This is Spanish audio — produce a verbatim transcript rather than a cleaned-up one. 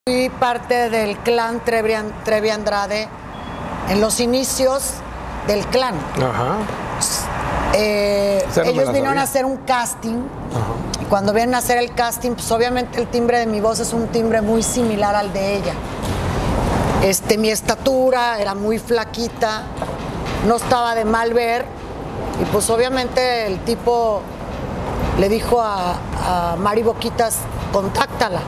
Fui parte del clan Trevi, Trevi Andrade en los inicios del clan. Ajá. Eh, no ellos vinieron sabía. a hacer un casting. Ajá. Y cuando vienen a hacer el casting, pues obviamente el timbre de mi voz es un timbre muy similar al de ella. Este, mi estatura era muy flaquita, no estaba de mal ver. Y pues obviamente el tipo le dijo a, a Mari Boquitas, contáctala.